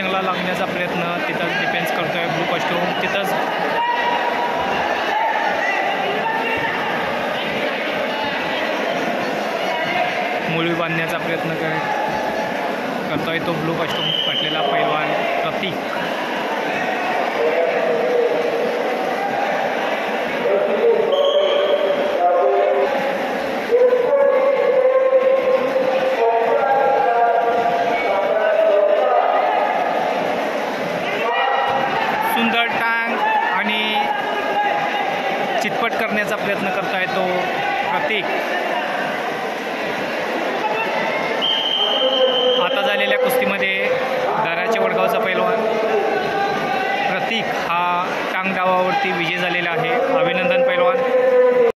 बाजंगला लागण्याचा प्रयत्न, तिथंच डिफेन्स करतोय ब्लू कॉस्ट्यूम, तिथंच मुळी बांधण्याचा प्रयत्न करतोय तो ब्लू कॉस्ट्यूम फाटलेला पैलवान प्रतीक. सुंदर टांग आणि चितपट करण्याचा प्रयत्न करतोय तो प्रतीक. आता झालेल्या कुस्तीमध्ये दाराचे वडगावचा पैलवान प्रतीक हा टांग डावावरती विजय झालेला आहे. अभिनंदन पैलवान.